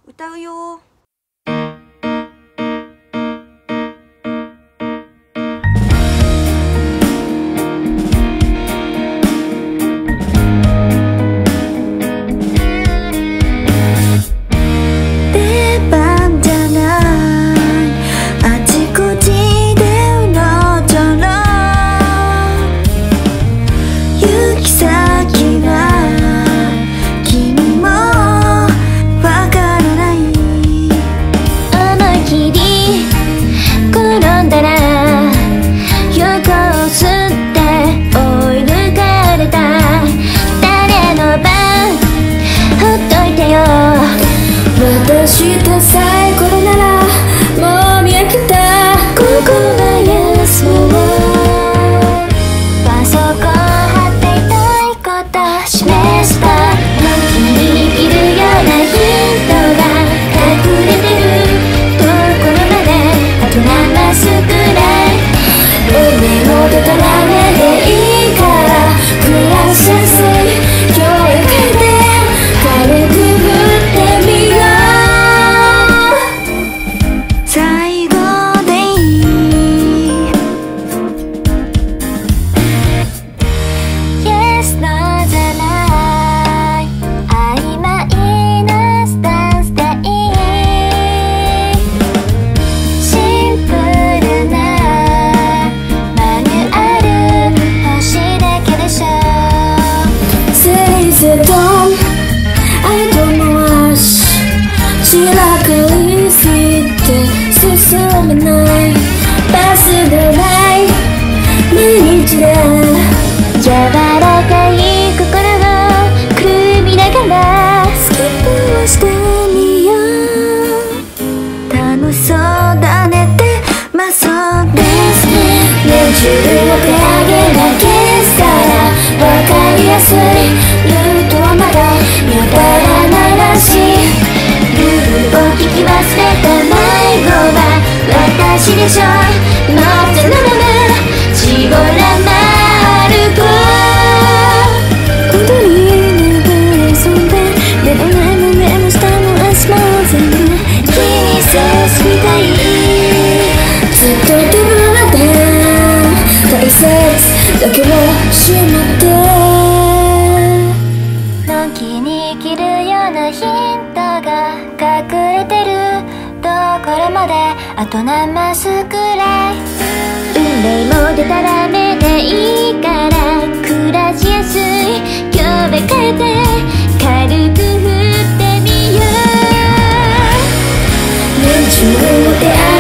歌うよ。 私とサイコロならもう見飽きたここは休もうパソコン貼っていたいこと示した時にいるようなヒントが隠れてるところまであと何マスくらい目もでたらめでいいから暮らしやすい今日へ変えて軽く振ってみよう進めないバスがない毎日だ柔らかい心をくるみながらスキップをしてみよう楽しそうだねってまあそうですね年中を手上げなけしたらわかりやすいルートはまだ見当たらないらしいルールを聞き忘れた迷子は私でしょ乗って飲む絞らまる子本当に眠れそうで目の前も目の下も足も全部気にせすぎたいずっと手放って大切だけをしまってのんきに生きるようなヒントが隠れてるところまであと何マスくらい運命もでたらめでいいから暮らしやすい今日で変えて軽く振ってみよう年中を手